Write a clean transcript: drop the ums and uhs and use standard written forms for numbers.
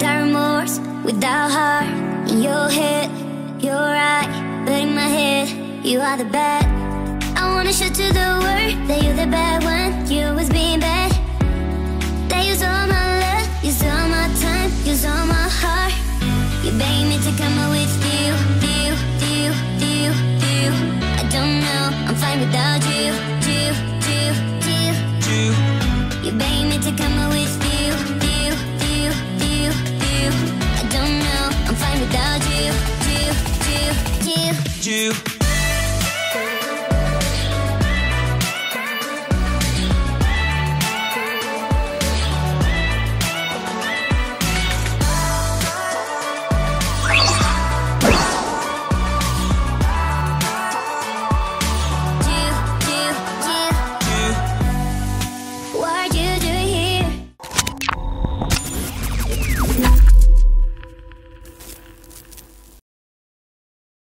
without remorse, without heart. In your head, you're right, but in my head, you are the bad. I wanna show to the world that you're the bad one. You was being bad. That use all my love, use all my time, use all my heart. You begging me to come out with you. I don't know, I'm fine without you. You begging me to come out with you. I don't know, I'm fine without you.